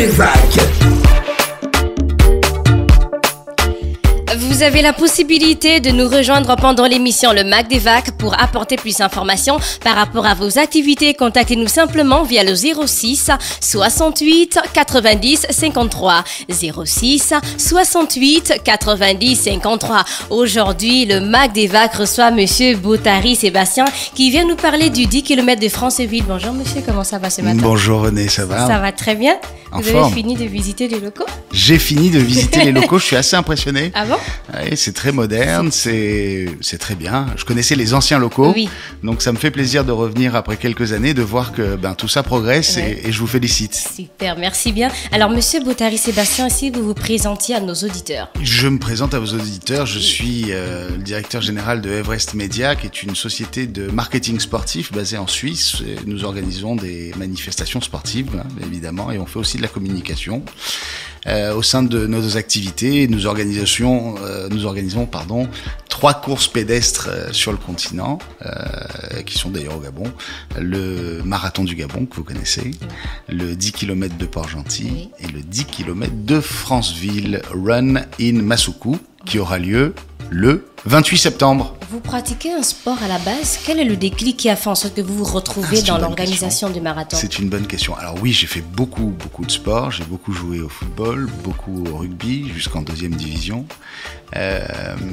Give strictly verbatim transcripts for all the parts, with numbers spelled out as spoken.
des vagues. Vous avez la possibilité de nous rejoindre pendant l'émission Le Mac des Vagues pour apporter plus d'informations par rapport à vos activités. Contactez-nous simplement via le zéro six soixante-huit quatre-vingt-dix cinquante-trois. zéro six soixante-huit quatre-vingt-dix cinquante-trois. Aujourd'hui, le Mac des Vagues reçoit Monsieur Boutari Sébastien qui vient nous parler du dix kilomètres de Franceville. Bonjour monsieur, comment ça va ce matin? Bonjour René, ça va? Ça va très bien. En Vous forme. avez fini de visiter les locaux? J'ai fini de visiter les locaux, je suis assez impressionné. Ah bon? Ouais, c'est très moderne, c'est c'est très bien. Je connaissais les anciens locaux, Oui. donc ça me fait plaisir de revenir après quelques années, de voir que ben, tout ça progresse Ouais. et, et je vous félicite. Super, merci bien. Alors, Monsieur Boutari Sébastien, si vous vous présentiez à nos auditeurs. Je me présente à vos auditeurs, je suis euh, le directeur général de Everest Media, qui est une société de marketing sportif basée en Suisse. Et nous organisons des manifestations sportives, hein, évidemment, et on fait aussi de la communication. Euh, au sein de nos activités, nous, organisons, euh, nous organisons pardon, trois courses pédestres euh, sur le continent, euh, qui sont d'ailleurs au Gabon. Le marathon du Gabon, que vous connaissez, le dix kilomètres de Port-Gentil Oui. et le dix kilomètres de Franceville Run in Masuku, qui aura lieu le vingt-huit septembre. Vous pratiquez un sport à la base. Quel est le déclic qui a fait en sorte que vous vous Ah, retrouvez c'est dans une bonne l'organisation du marathon? C'est une bonne question. Alors oui, j'ai fait beaucoup, beaucoup de sport. J'ai beaucoup joué au football, beaucoup au rugby, jusqu'en deuxième division. Euh,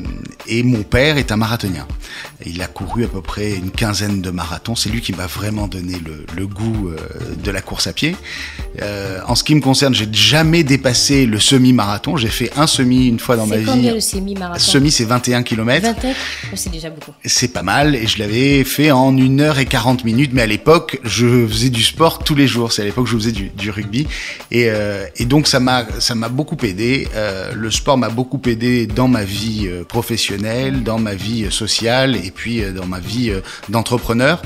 et mon père est un marathonien. Il a couru à peu près une quinzaine de marathons. C'est lui qui m'a vraiment donné le, le goût euh, de la course à pied. Euh, en ce qui me concerne, j'ai jamais dépassé le semi-marathon. J'ai fait un semi une fois dans ma C'est vie. combien le semi-marathon? Semi, c'est vingt et un kilomètres. vingt et un. Oh, c'est déjà beaucoup. C'est pas mal et je l'avais fait en une heure et quarante minutes, mais à l'époque je faisais du sport tous les jours, c'est à l'époque que je faisais du, du rugby et, euh, et donc ça m'a ça m'a beaucoup aidé, euh, le sport m'a beaucoup aidé dans ma vie euh, professionnelle, dans ma vie euh, sociale et puis euh, dans ma vie euh, d'entrepreneur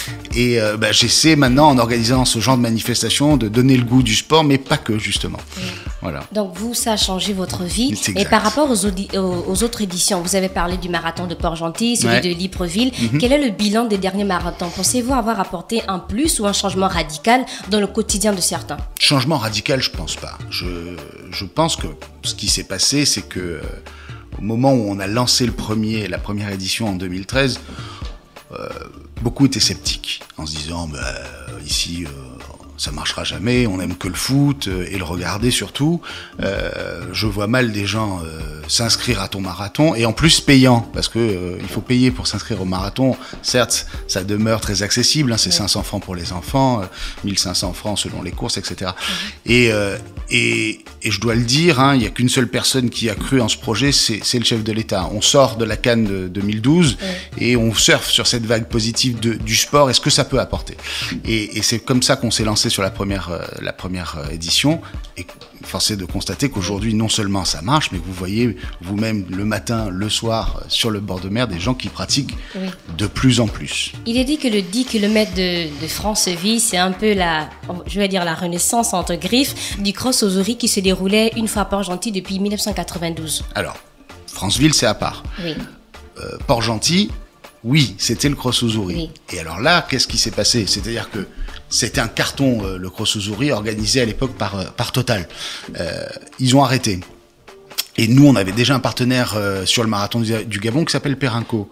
et euh, bah, j'essaie maintenant en organisant ce genre de manifestations de donner le goût du sport, mais pas que justement. Oui. Voilà. Donc vous, ça a changé votre vie. C'est Et exact. par rapport aux, audi- aux, aux autres éditions, vous avez parlé du marathon de Port-Gentil, celui Ouais. de Libreville. Quel est le bilan des derniers marathons? Pensez-vous avoir apporté un plus ou un changement radical dans le quotidien de certains? Changement radical, je pense pas. Je, je pense que ce qui s'est passé, c'est que euh, au moment où on a lancé le premier, la première édition en deux mille treize, euh, beaucoup étaient sceptiques en se disant bah, ici euh, ça marchera jamais, on aime que le foot euh, et le regarder surtout. Euh, je vois mal des gens euh, s'inscrire à ton marathon et en plus payant parce que euh, il faut payer pour s'inscrire au marathon. Certes, ça demeure très accessible, hein, c'est Ouais. cinq cents francs pour les enfants, euh, mille cinq cents francs selon les courses, et cetera. Et, euh, et, et je dois le dire, hein, il n'y a qu'une seule personne qui a cru en ce projet, c'est, c'est le chef de l'État. On sort de la Cannes de deux mille douze Ouais. et on surfe sur cette vague positive de, du sport et ce que ça peut apporter. Et, et c'est comme ça qu'on s'est lancé sur la première, euh, la première euh, édition. Et force est de constater qu'aujourd'hui, non seulement ça marche, mais que vous voyez vous-même le matin, le soir, euh, sur le bord de mer, des gens qui pratiquent Oui. de plus en plus. Il est dit que le dix kilomètres de, de Franceville, c'est un peu la, je vais dire la renaissance entre griffes du cross aux oreilles qui se déroulait une fois par Port-Gentil depuis mille neuf cent quatre-vingt-douze. Alors, Franceville, c'est à part. Oui. Euh, Port-Gentil, oui, c'était le Cross-Ouzouris. Oui. Et alors là, qu'est-ce qui s'est passé? C'est-à-dire que c'était un carton, euh, le Cross-Ouzouris, organisé à l'époque par, euh, par Total. Euh, ils ont arrêté. Et nous, on avait déjà un partenaire euh, sur le marathon du, du Gabon qui s'appelle Perenco.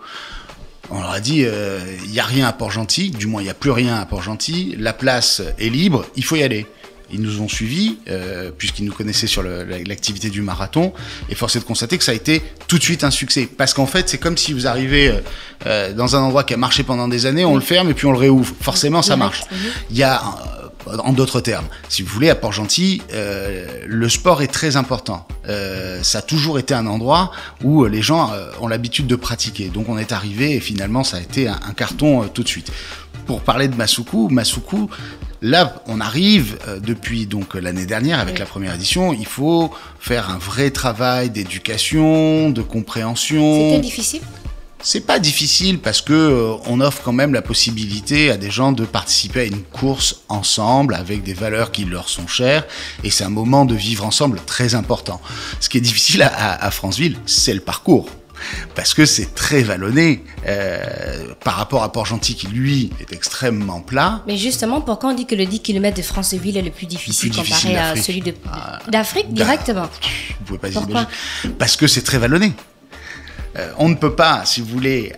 On leur a dit, il euh, n'y a rien à Port-Gentil, du moins il n'y a plus rien à Port-Gentil, la place est libre, il faut y aller. Ils nous ont suivis, euh, puisqu'ils nous connaissaient sur le, l'activité du marathon, et force est de constater que ça a été tout de suite un succès. Parce qu'en fait, c'est comme si vous arrivez euh, euh, dans un endroit qui a marché pendant des années, on le ferme et puis on le réouvre. Forcément, ça marche. Il y a, euh, en d'autres termes, si vous voulez, à Port-Gentil, euh, le sport est très important. Euh, ça a toujours été un endroit où les gens euh, ont l'habitude de pratiquer. Donc on est arrivé et finalement, ça a été un, un carton euh, tout de suite. Pour parler de Masuku, Masuku, là, on arrive euh, depuis donc l'année dernière avec oui. la première édition. Il faut faire un vrai travail d'éducation, de compréhension. C'était difficile? C'est pas difficile parce que euh, on offre quand même la possibilité à des gens de participer à une course ensemble avec des valeurs qui leur sont chères et c'est un moment de vivre ensemble très important. Ce qui est difficile à, à, à Franceville, c'est le parcours. parce que c'est très vallonné euh, par rapport à Port-Gentil qui, lui, est extrêmement plat. Mais justement, pourquoi on dit que le dix kilomètres de Franceville est le plus difficile le plus comparé difficile à d'Afrique. celui de, Ah, d'Afrique directement? Vous pouvez pas Pourquoi? imaginer. Parce que c'est très vallonné. Euh, on ne peut pas, si vous voulez,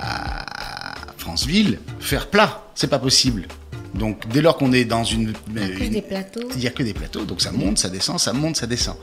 à Franceville, faire plat. C'est pas possible. Donc, dès lors qu'on est dans une... Il n'y a que une- des plateaux. Il n'y a que des plateaux, donc ça monte, ça descend, ça monte, ça descend.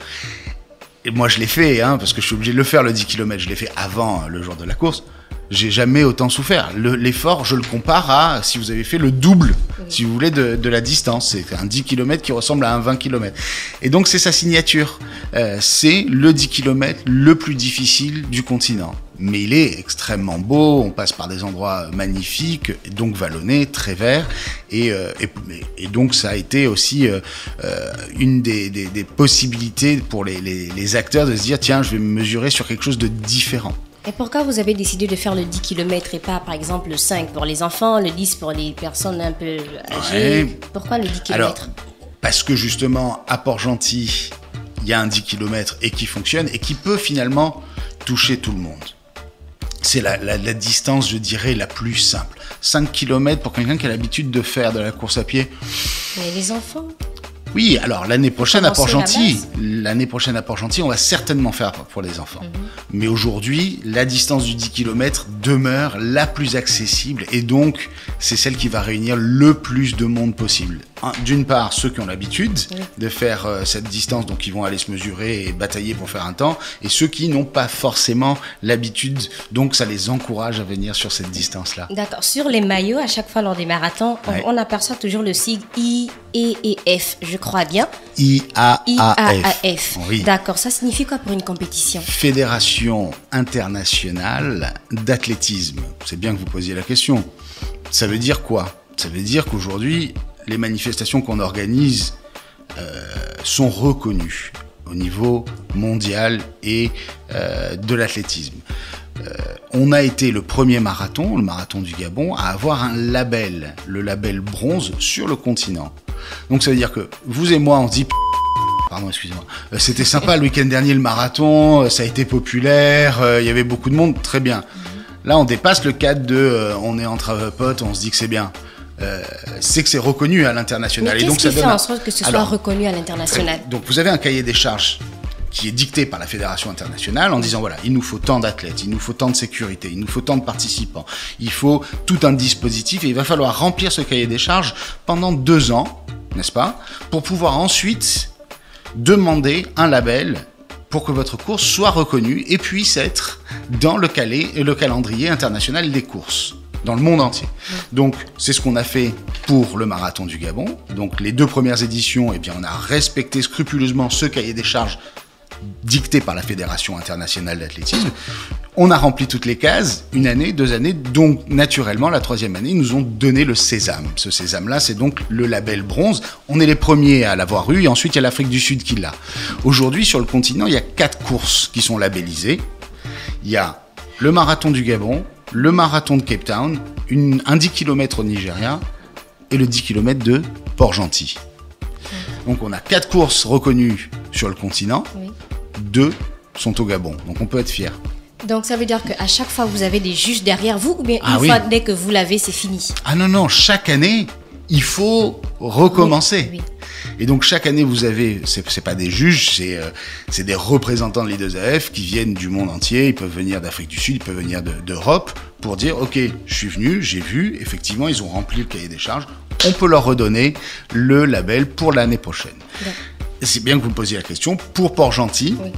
Et moi, je l'ai fait, hein, parce que je suis obligé de le faire, le dix kilomètres. Je l'ai fait avant le jour de la course. J'ai jamais autant souffert. Le- l'effort, je le compare à si vous avez fait le double, oui. si vous voulez, de, de la distance. C'est un dix kilomètres qui ressemble à un vingt kilomètres. Et donc, c'est sa signature. Euh, c'est le dix kilomètres le plus difficile du continent. Mais il est extrêmement beau, on passe par des endroits magnifiques, donc vallonnés, très verts. Et, euh, et, et donc, ça a été aussi euh, euh, une des, des, des possibilités pour les, les, les acteurs de se dire, tiens, je vais me mesurer sur quelque chose de différent. Et pourquoi vous avez décidé de faire le dix kilomètres et pas, par exemple, le cinq pour les enfants, le dix pour les personnes un peu âgées? Ouais. Pourquoi le dix kilomètres? Alors, parce que justement, à Port-Gentil, il y a un dix kilomètres et qui fonctionne et qui peut finalement toucher tout le monde. C'est la, la, la distance, je dirais, la plus simple. cinq kilomètres pour quelqu'un qui a l'habitude de faire de la course à pied. Mais les enfants? Oui, alors l'année prochaine à Port-Gentil, l'année prochaine à Port-Gentil, on va certainement faire pour les enfants. Mm-hmm. Mais aujourd'hui, la distance du dix kilomètres demeure la plus accessible et donc c'est celle qui va réunir le plus de monde possible. D'une part, ceux qui ont l'habitude oui. de faire euh, cette distance, donc ils vont aller se mesurer et batailler pour faire un temps, et ceux qui n'ont pas forcément l'habitude, donc ça les encourage à venir sur cette distance-là. D'accord. Sur les maillots, à chaque fois lors des marathons, ouais. on, on aperçoit toujours le sigle I, E et F, je crois bien. I A A F. Oui. D'accord. Ça signifie quoi pour une compétition? Fédération internationale d'athlétisme. C'est bien que vous posiez la question. Ça veut dire quoi? Ça veut dire qu'aujourd'hui, les manifestations qu'on organise euh, sont reconnues au niveau mondial et euh, de l'athlétisme. Euh, on a été le premier marathon, le marathon du Gabon, à avoir un label, le label bronze sur le continent. Donc ça veut dire que vous et moi, on se dit... Pardon, excusez-moi. Euh, c'était sympa le week-end dernier, le marathon, ça a été populaire, euh, il y avait beaucoup de monde, très bien. Là, on dépasse le cadre de euh, on est entre potes, on se dit que c'est bien. Euh, c'est que c'est reconnu à l'international. Mais qu'est-ce et donc, qui ça fait donne en sorte que ce soit Alors, reconnu à l'international? euh, Donc, vous avez un cahier des charges qui est dicté par la Fédération internationale en disant, voilà, il nous faut tant d'athlètes, il nous faut tant de sécurité, il nous faut tant de participants, il faut tout un dispositif et il va falloir remplir ce cahier des charges pendant deux ans, n'est-ce pas, pour pouvoir ensuite demander un label pour que votre course soit reconnue et puisse être dans le, calé, le calendrier international des courses, dans le monde entier. Donc, c'est ce qu'on a fait pour le marathon du Gabon. Donc, les deux premières éditions, eh bien, on a respecté scrupuleusement ce cahier des charges dicté par la Fédération internationale d'athlétisme. On a rempli toutes les cases, une année, deux années, donc naturellement, la troisième année, ils nous ont donné le sésame. Ce sésame-là, c'est donc le label bronze. On est les premiers à l'avoir eu, et ensuite, il y a l'Afrique du Sud qui l'a. Aujourd'hui, sur le continent, il y a quatre courses qui sont labellisées. Il y a le marathon du Gabon, le marathon de Cape Town, une, un dix kilomètres au Nigeria, et le dix kilomètres de Port-Gentil. Donc, on a quatre courses reconnues sur le continent, oui. Deux sont au Gabon, donc on peut être fier. Donc ça veut dire qu'à chaque fois vous avez des juges derrière vous ou bien ah une oui. fois dès que vous l'avez c'est fini? Ah non, non, chaque année il faut recommencer. Oui, oui. Et donc chaque année vous avez, c'est, c'est pas des juges, c'est, euh, c'est des représentants de l'I deux A F qui viennent du monde entier, ils peuvent venir d'Afrique du Sud, ils peuvent venir de, d'Europe pour dire ok, je suis venu, j'ai vu, effectivement ils ont rempli le cahier des charges, on peut leur redonner le label pour l'année prochaine. Oui. C'est bien que vous me posiez la question. Pour Port-Gentil, oui.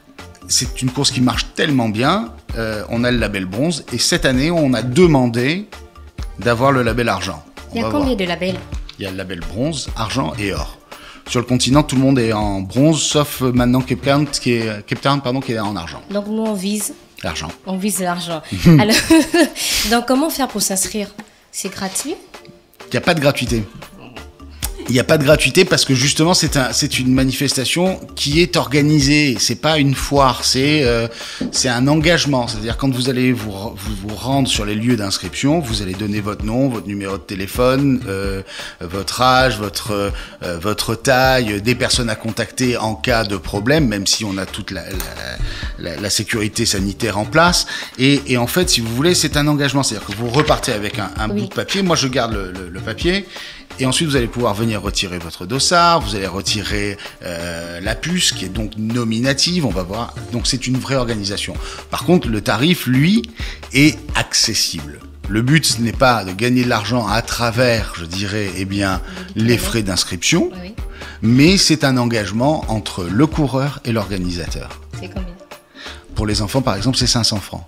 c'est une course qui marche tellement bien, euh, on a le label bronze, et cette année, on a demandé d'avoir le label argent. On Il y a combien voir. de labels? Il y a le label bronze, argent et or. Sur le continent, tout le monde est en bronze, sauf maintenant Cape Town, qui est, Cape Town, pardon, qui est en argent. Donc nous, on vise l'argent. On vise l'argent. Alors, donc comment faire pour s'inscrire? C'est gratuit? Il n'y a pas de gratuité. Il n'y a pas de gratuité parce que justement c'est un, c'est une manifestation qui est organisée. C'est pas une foire, c'est euh, c'est un engagement. C'est-à-dire quand vous allez vous, vous vous rendre sur les lieux d'inscription, vous allez donner votre nom, votre numéro de téléphone, euh, votre âge, votre euh, votre taille, des personnes à contacter en cas de problème, même si on a toute la la, la, la sécurité sanitaire en place. Et, et en fait, si vous voulez, c'est un engagement. C'est-à-dire que vous repartez avec un, un oui. bout de papier. Moi, je garde le, le, le papier. Et ensuite, vous allez pouvoir venir retirer votre dossard, vous allez retirer euh, la puce, qui est donc nominative, on va voir. Donc, c'est une vraie organisation. Par contre, le tarif, lui, est accessible. Le but, ce n'est pas de gagner de l'argent à travers, je dirais, eh bien, les frais d'inscription, oui. mais c'est un engagement entre le coureur et l'organisateur. C'est combien ? Pour les enfants, par exemple, c'est cinq cents francs.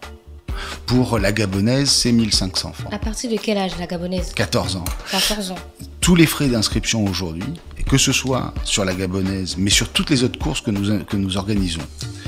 Pour la gabonaise, c'est mille cinq cents francs. À partir de quel âge, la gabonaise ? quatorze ans. quatorze ans. Tous les frais d'inscription aujourd'hui, et que ce soit sur la gabonaise, mais sur toutes les autres courses que nous, que nous organisons,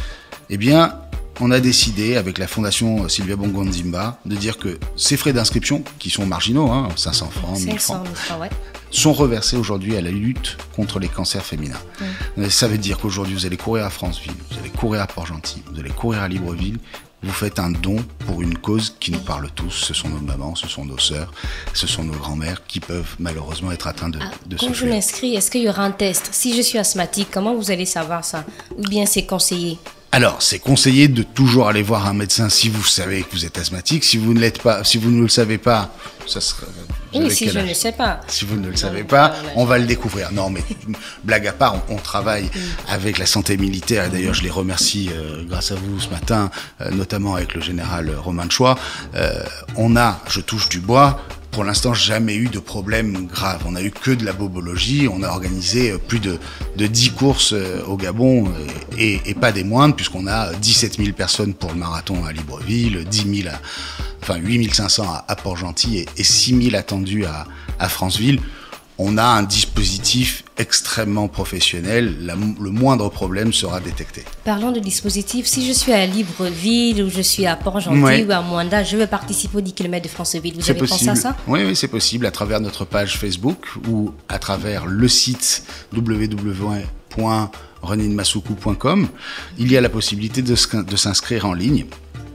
eh bien, on a décidé, avec la fondation Sylvia Bongo Nzimba, de dire que ces frais d'inscription, qui sont marginaux, hein, cinq cents francs, mille francs, ouais. sont reversés aujourd'hui à la lutte contre les cancers féminins. Mmh. Ça veut dire qu'aujourd'hui, vous allez courir à Franceville, vous allez courir à Port-Gentil, vous allez courir à Libreville, vous faites un don pour une cause qui nous parle tous. Ce sont nos mamans, ce sont nos sœurs, ce sont nos grands-mères qui peuvent malheureusement être atteints de, ah, de ce Quand je m'inscris, est-ce qu'il y aura un test ? Si je suis asthmatique, comment vous allez savoir ça ? Ou bien c'est conseillé ? Alors, c'est conseillé de toujours aller voir un médecin si vous savez que vous êtes asthmatique. Si vous ne l'êtes pas, si vous ne le savez pas, ça sera... Oui, si je âge? ne le sais pas. Si vous ne le savez pas, on va le découvrir. Non, mais blague à part, on, on travaille avec la santé militaire. Et d'ailleurs, je les remercie euh, grâce à vous ce matin, euh, notamment avec le général Romain de Choix. Euh, on a, je touche du bois, pour l'instant, jamais eu de problème grave. On a eu que de la bobologie. On a organisé plus de, de dix courses au Gabon et, et pas des moindres, puisqu'on a dix-sept mille personnes pour le marathon à Libreville, dix mille à, enfin huit mille cinq cents à, à Port-Gentil et, et six mille attendus à, à Franceville. On a un dispositif extrêmement professionnel. La, le moindre problème sera détecté. Parlons de dispositif. Si je suis à Libreville ou je suis à Port-Gentil ouais. ou à Moanda, je veux participer aux dix kilomètres de Franceville. Vous c'est avez possible. pensé à ça ? Oui, oui, c'est possible à travers notre page Facebook ou à travers le site w w w point renine masoukou point com. Il y a la possibilité de, de s'inscrire en ligne.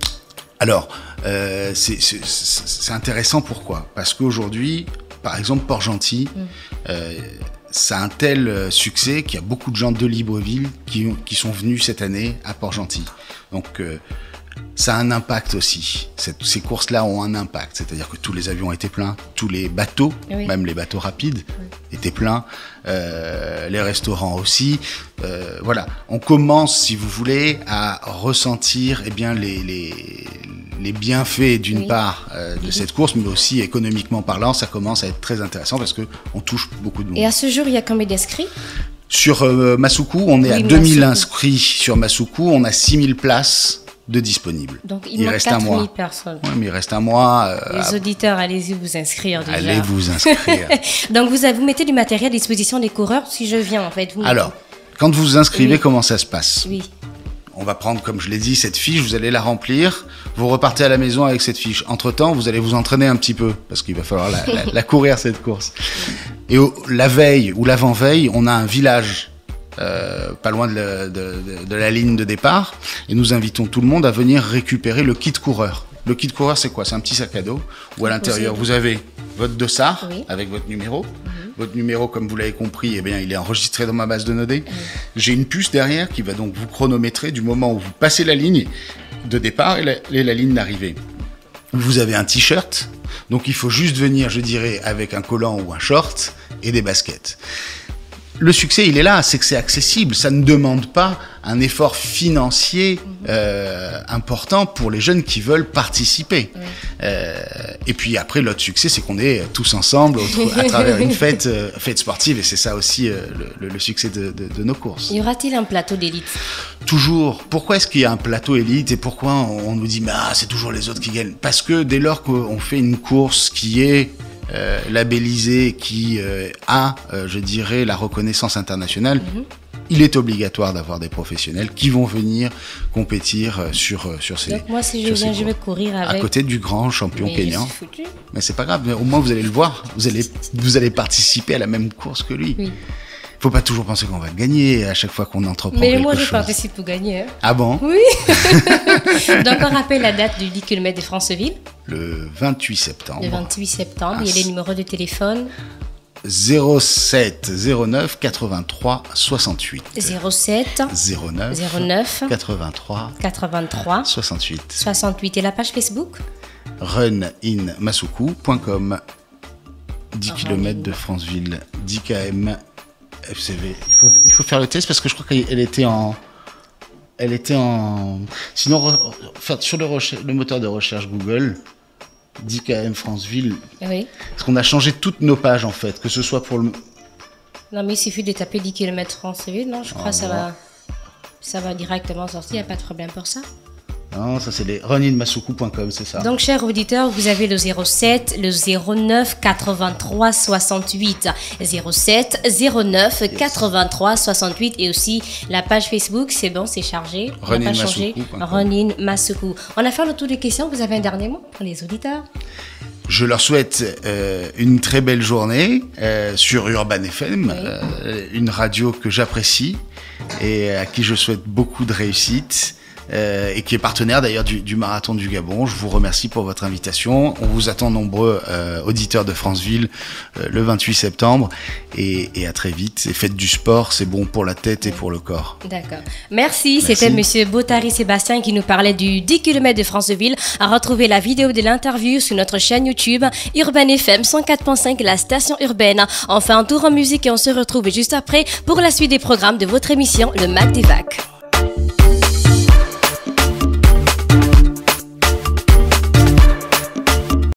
Alors, euh, c'est, c'est, c'est intéressant. Pourquoi ? Parce qu'aujourd'hui, par exemple, Port-Gentil, mmh. euh, ça a un tel succès qu'il y a beaucoup de gens de Libreville qui, qui sont venus cette année à Port-Gentil. Donc, euh, ça a un impact aussi. Cette, ces courses-là ont un impact. C'est-à-dire que tous les avions étaient pleins, tous les bateaux, oui. même les bateaux rapides, oui. étaient pleins, euh, les restaurants aussi. Euh, voilà, on commence, si vous voulez, à ressentir eh bien, les... les les bienfaits d'une oui. part euh, de oui. cette course, mais aussi économiquement parlant, ça commence à être très intéressant parce qu'on touche beaucoup de monde. Et à ce jour, il y a combien d'inscrits ? Sur euh, Masoukou, on est oui, à deux mille inscrits sur Masoukou, on a six mille places de disponibles. Donc il, il reste un mois. Personnes. Oui, mais il reste un mois. Euh, Les auditeurs, allez-y vous inscrire déjà. Allez vous inscrire. Donc vous, avez, vous mettez du matériel à disposition des coureurs si je viens en fait. Vous Alors, quand vous vous inscrivez, oui. comment ça se passe ? Oui. On va prendre, comme je l'ai dit, cette fiche, vous allez la remplir, vous repartez à la maison avec cette fiche. Entre-temps, vous allez vous entraîner un petit peu, parce qu'il va falloir la, la, la courir, cette course. Et au, la veille ou l'avant-veille, on a un village euh, pas loin de la, de, de, de la ligne de départ, et nous invitons tout le monde à venir récupérer le kit coureur. Le kit coureur, c'est quoi ? C'est un petit sac à dos, où à l'intérieur, vous avez votre dossard, oui. avec votre numéro. Mm-hmm. Votre numéro, comme vous l'avez compris, eh bien, il est enregistré dans ma base de données. Mm-hmm. J'ai une puce derrière qui va donc vous chronométrer du moment où vous passez la ligne de départ et la, et la ligne d'arrivée. Vous avez un t-shirt, donc il faut juste venir, je dirais, avec un collant ou un short et des baskets. Le succès, il est là, c'est que c'est accessible. Ça ne demande pas un effort financier euh, important pour les jeunes qui veulent participer. Oui. Euh, et puis après, l'autre succès, c'est qu'on est tous ensemble à travers une fête, euh, fête sportive. Et c'est ça aussi euh, le, le succès de, de, de nos courses. Y aura-t-il un plateau d'élite ? Toujours. Pourquoi est-ce qu'il y a un plateau élite et pourquoi on, on nous dit mais ah, c'est toujours les autres qui gagnent ? Parce que dès lors qu'on fait une course qui est Euh, labellisé, qui euh, a, euh, je dirais, la reconnaissance internationale, mm-hmm. il est obligatoire d'avoir des professionnels qui vont venir compétir sur, sur ces Donc moi, si je viens, je vais courir avec... À côté du grand champion Mais kényan. c'est foutu. Mais c'est pas grave, mais au moins vous allez le voir, vous allez, vous allez participer à la même course que lui. Oui. Faut pas toujours penser qu'on va gagner à chaque fois qu'on entreprend Mais quelque moi, je chose. participe pour gagner. Hein. Ah bon? Oui. Donc, on rappelle la date du dix kilomètres de Franceville. Le vingt-huit septembre. Le vingt-huit septembre. Ah, Il y a les numéros de téléphone. zéro sept zéro neuf quatre-vingt-trois soixante-huit. zéro sept zéro neuf zéro neuf quatre-vingt-trois quatre-vingt-trois soixante-huit. soixante-huit. Et la page Facebook? run in masuku point com. dix kilomètres de Franceville, dix kilomètres F C V. Il faut, il faut faire le test parce que je crois qu'elle était en... Elle était en... Sinon, re, faire sur le, recherche, le moteur de recherche Google, dix kilomètres Franceville. Oui. Parce qu'on a changé toutes nos pages en fait, que ce soit pour le... Non, mais il suffit de taper dix kilomètres Franceville, non? Je crois Au que ça revoir. va, ça va directement sortir, il n'y a pas de problème pour ça. Non, ça c'est les run in masuku point com, c'est ça. Donc, chers auditeurs, vous avez le zéro sept, le zéro neuf quatre-vingt-trois soixante-huit, zéro sept zéro neuf quatre-vingt-trois soixante-huit et aussi la page Facebook, c'est bon, c'est chargé. On Run n'a in pas changé. masuku point com. Run in Masuku. On a fait le tour des questions. Vous avez un dernier mot pour les auditeurs? Je leur souhaite euh, une très belle journée euh, sur Urban F M, Oui. euh, une radio que j'apprécie et à qui je souhaite beaucoup de réussite. Euh, et qui est partenaire d'ailleurs du, du Marathon du Gabon. Je vous remercie pour votre invitation. On vous attend nombreux euh, auditeurs de Franceville euh, le vingt-huit septembre et, et à très vite. Et faites du sport, c'est bon pour la tête et pour le corps. D'accord. Merci. Merci. C'était Monsieur Bottary Sébastien qui nous parlait du dix kilomètres de Franceville. À retrouver la vidéo de l'interview sur notre chaîne YouTube Urban F M cent quatre point cinq, la station urbaine. On fait un tour en musique et on se retrouve juste après pour la suite des programmes de votre émission, le Mac des Vacs.